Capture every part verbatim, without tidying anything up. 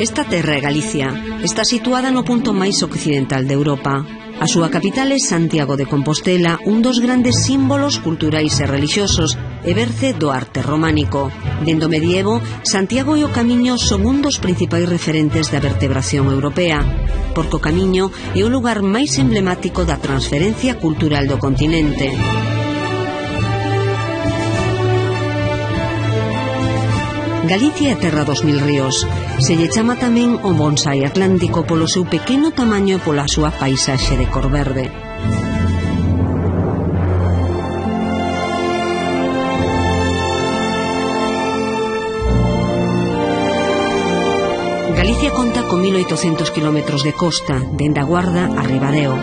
Esta terra é Galicia. Está situada no punto máis occidental de Europa. A súa capital é Santiago de Compostela, un dos grandes símbolos culturais e relixiosos e berce do arte románico. Dende o medievo, Santiago e o Camiño son un dos principais referentes da vertebración europea, porque o Camiño é o lugar máis emblemático da transferencia cultural do continente. Galicia é terra dos mil ríos. Se lle chama tamén o bonsai atlántico polo seu pequeno tamaño e pola súa paisaxe de cor verde. Galicia conta con mil oitocentos kilómetros de costa, dende a Guarda a Ribadeo.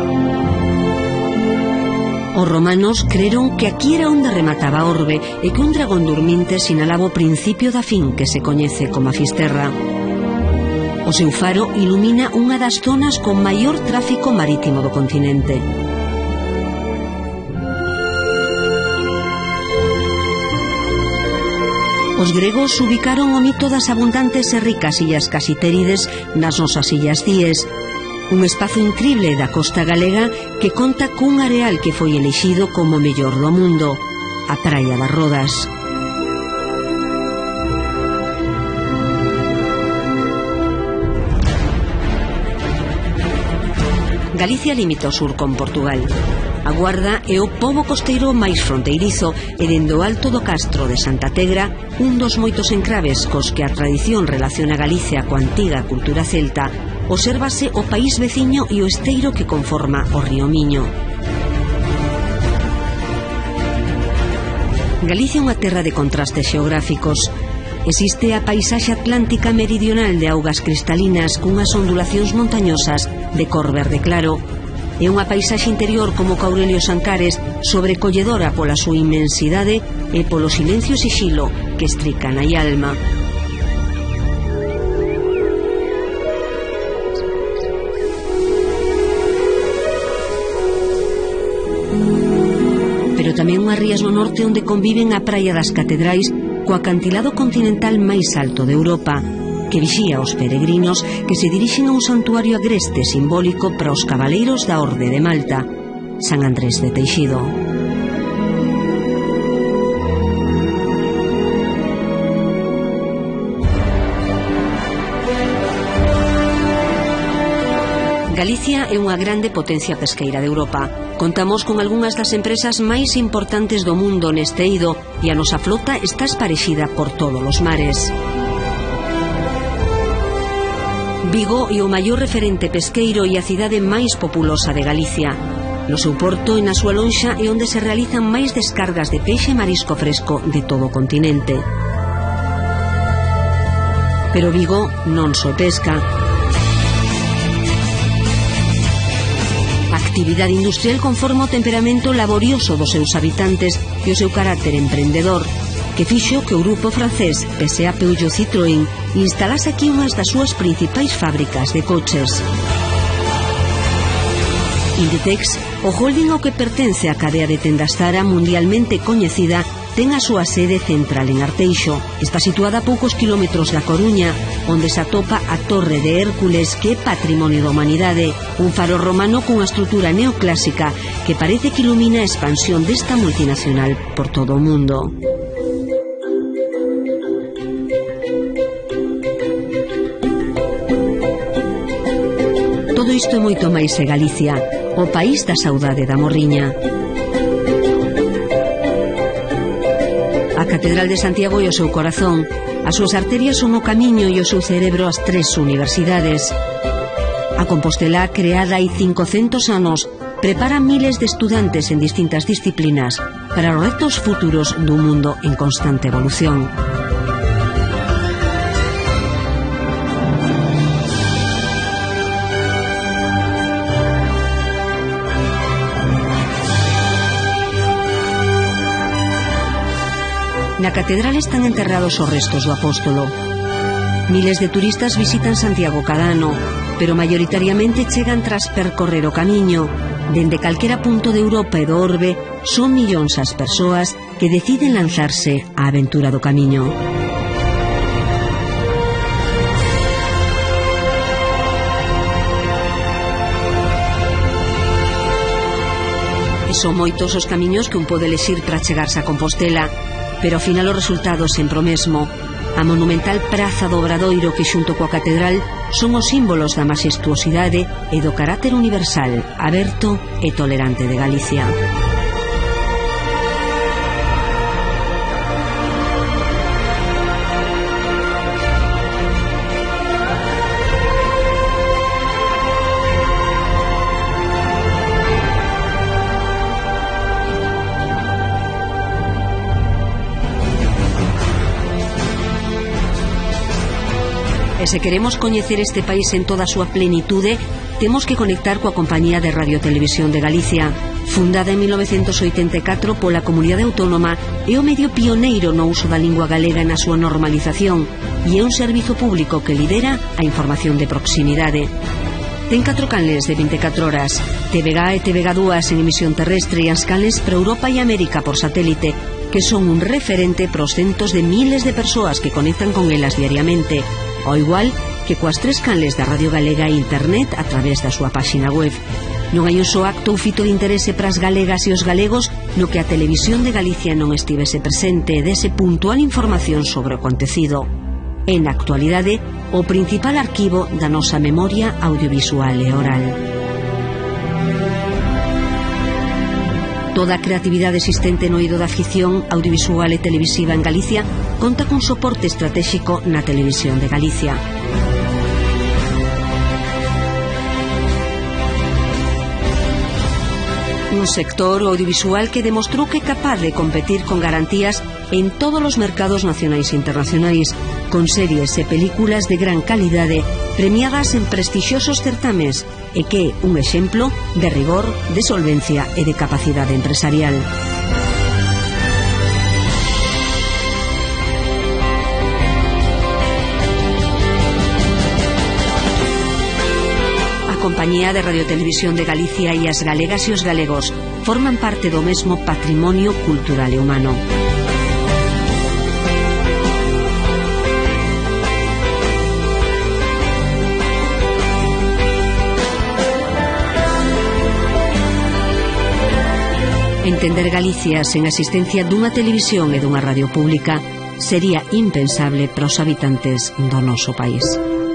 Os romanos creron que aquí era onde remataba a orbe e que un dragón durminte sinalaba o principio da fin que se coñece como a Fisterra. O seu faro ilumina unha das zonas con maior tráfico marítimo do continente. Os gregos ubicaron o mito das abundantes e ricas illas Casitérides nas nosas illas Cíes, un espazo incrible da costa galega que conta cun areal que foi elixido como o mellor do mundo, a Praia das Rodas. Galicia limita ao sur con Portugal. A Guarda é o pobo costeiro máis fronteirizo e dende o alto do castro de Santa Tegra, un dos moitos encraves cos que a tradición relaciona Galicia coa antiga cultura celta, obsérvase o país veciño e o esteiro que conforma o río Miño. Galicia é unha terra de contrastes xeográficos. Existe a paisaxe atlántica meridional de augas cristalinas cunhas ondulacións montañosas de cor verde claro, e unha paisaxe interior como o Aurelio Sancares, sobrecolledora pola súa inmensidade e polo silencio e sixilo que estrica na alma. Pero tamén unhas rías no norte onde conviven a Praia das Catedrais co acantilado continental máis alto de Europa, que vixía os peregrinos que se dirixen a un santuario agreste simbólico para os cabaleiros da Orde de Malta, San Andrés de Teixido. Galicia é unha grande potencia pesqueira de Europa. Contamos con algunhas das empresas máis importantes do mundo neste eido e a nosa flota está esparexida por todos os mares. Vigo é o maior referente pesqueiro e a cidade máis populosa de Galicia. No seu porto e na súa lonxa é onde se realizan máis descargas de peixe e marisco fresco de todo o continente. Pero Vigo non só pesca. A actividade industrial conforma o temperamento laborioso dos seus habitantes e o seu carácter emprendedor, que fixo que o grupo francés P S A Peugeot Citroën instalase aquí unhas das súas principais fábricas de coches. Inditex, o holding ao que pertence a cadea de tendas Zara mundialmente coñecida, ten a súa sede central en Arteixo. Está situada a poucos kilómetros da Coruña, onde se atopa a Torre de Hércules, que é patrimonio da humanidade, un faro romano cunha estrutura neoclásica que parece que ilumina a expansión desta multinacional por todo o mundo. Todo isto é moito máis é Galicia, o país da saudade da morriña. A Catedral de Santiago é o seu corazón, as súas arterias son o Camiño e o seu cerebro as tres universidades. A Compostela, creada hai cincocentos anos, prepara miles de estudantes en distintas disciplinas para os retos futuros dun mundo en constante evolución. Na catedral están enterrados os restos do apóstolo. Miles de turistas visitan Santiago cada ano, pero maioritariamente chegan tras percorrer o Camiño. Dende calquera punto de Europa e do orbe, son millóns as persoas que deciden lanzarse á aventura do Camiño. Son moitos os camiños que un pode elexir para chegarse a Compostela, pero ao final o resultado sempre o mesmo. A monumental Praza do Obradoiro, que xunto coa catedral son os símbolos da maxestuosidade e do carácter universal, aberto e tolerante de Galicia. E se queremos coñecer este país en toda a súa plenitude, temos que conectar coa Compañía de Radiotelevisión de Galicia. Fundada en mil novecentos oitenta e catro pola Comunidade Autónoma, é o medio pioneiro no uso da lingua galega na súa normalización e é un servizo público que lidera a información de proximidade. Ten catro canles de vinte e catro horas, T V G A e T V G A dúas en emisión terrestre e as canles para Europa e América por satélite, que son un referente para os centos de miles de persoas que conectan con elas diariamente, ao igual que coas tres canles da Radio Galega e Internet a través da súa páxina web. Non hai un só acto ou fito de interese para as galegas e os galegos no que a Televisión de Galicia non estivese presente e dese puntual información sobre o acontecido. É na actualidade o principal arquivo da nosa memoria audiovisual e oral. Toda a creatividade existente no eido da ficción audiovisual e televisiva en Galicia conta cun soporte estratégico na Televisión de Galicia. Un sector audiovisual que demostrou que é capaz de competir con garantías en todos os mercados nacionais e internacionais, con series e películas de gran calidade premiadas en prestixiosos certames e que é un exemplo de rigor, de solvencia e de capacidade empresarial. A Compañía de Radiotelevisión de Galicia e as galegas e os galegos forman parte do mesmo patrimonio cultural e humano. Entender Galicia sen a existencia dunha televisión e dunha radio pública sería impensable para os habitantes do noso país.